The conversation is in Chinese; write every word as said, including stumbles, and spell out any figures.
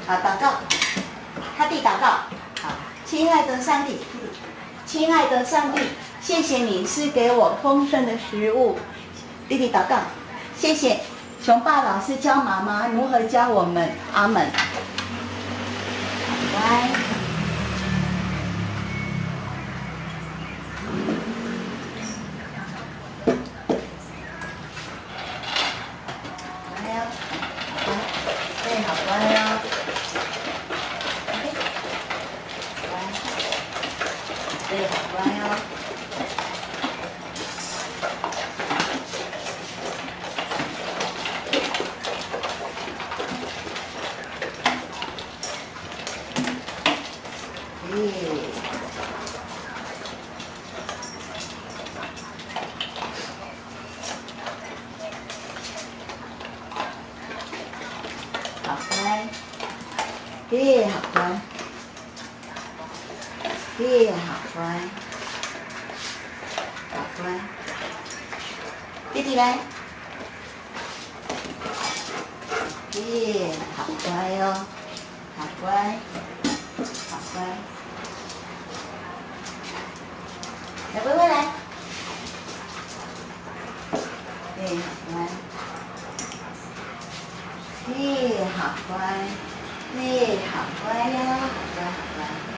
好，祷告，他弟祷告。好，亲爱的上帝，亲爱的上帝，谢谢你是给我丰盛的食物。弟弟祷告，谢谢熊爸老师教妈妈如何教我们。阿门。乖。乖哦，乖，对，好乖哦。乖，对，好乖哦。好乖，耶，好乖，耶，好乖，好乖，弟弟来，耶，好乖哦，好乖，好乖，来，微微来，耶，好乖。嘿，好乖，嘿，好乖哟，好乖，好乖。